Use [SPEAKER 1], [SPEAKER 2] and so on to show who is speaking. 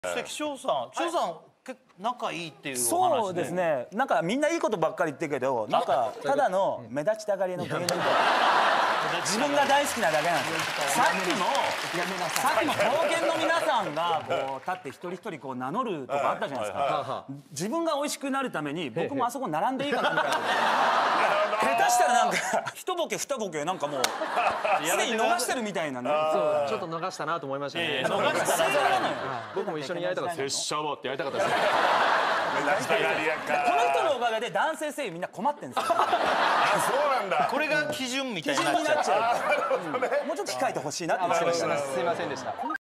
[SPEAKER 1] 気象さん結構仲いいっていうお話で。
[SPEAKER 2] そうですね。なんかみんないいことばっかり言ってるけど、なんかただの目立ちたがりの芸人で自分が大好きなだけなんですよ。さっきも狂犬の皆さんがこう立って一人一人こう名乗るとかあったじゃないですか。自分が美味しくなるために僕もあそこ並んでいいかなみたいな。下手したらなんか一ボケ二ボケなんかもうすでに逃してるみたいなね。
[SPEAKER 3] そうちょっと逃したなと思いましたね。
[SPEAKER 1] 逃したな。
[SPEAKER 3] 僕も一緒にやりたかった。拙者はってやりたかったですね。
[SPEAKER 4] 目立ちたがり屋か。
[SPEAKER 2] この人のおかげで男性声優みんな困ってんですよ。
[SPEAKER 4] あ、そうなんだ。
[SPEAKER 1] これが基準みたい
[SPEAKER 2] 基
[SPEAKER 1] になっちゃう。
[SPEAKER 2] 準になっちゃう。もうちょっと控えてほしいなって思いました。
[SPEAKER 3] すいませんでした。